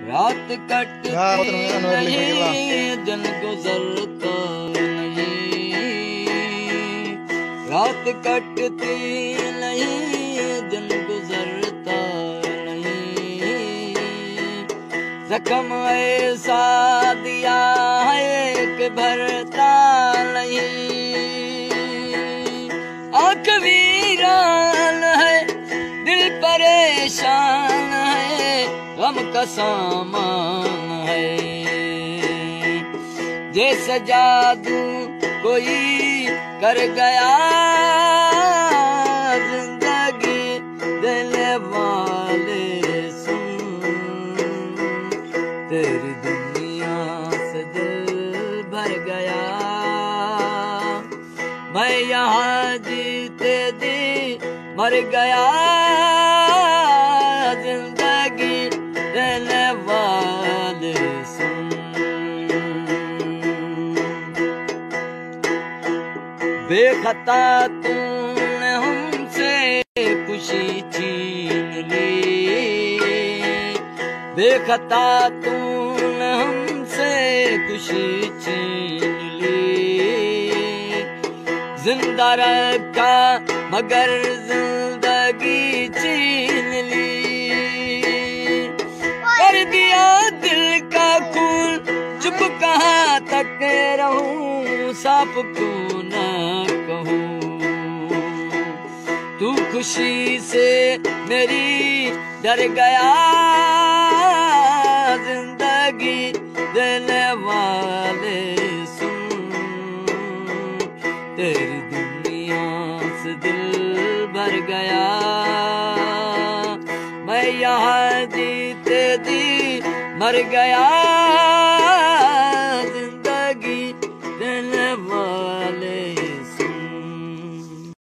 रात कटती नहीं दिन गुजरता नहीं, रात कटती नहीं दिन गुजरता नहीं। जख्म ऐसा दिया है कि भरता नहीं। आँख वीरान है दिल परेशान है, गम का सामान है। जैसे जादू कोई कर गया जिंदगी देने वाले सुन, तेरी दुनिया से दिल भर गया। मैं यहाँ जीते जी मर गया, जिंदगी देने वाले सुन। बेखता तूने हमसे खुशी छीन ली, बेखता तूने हमसे खुशी छीन ली। जिंदा रखा मगर जिंदगी छीन ली। कर दिया दिल का खून, चुप कहाँ तक रहूं, साफ क्यों न कहूं। तू खुशी से मेरी डर गया, जिंदगी देने वाले सुन, तेरी दुनिया से दिल भर गया। मैं यहाँ जीते जी मर गया।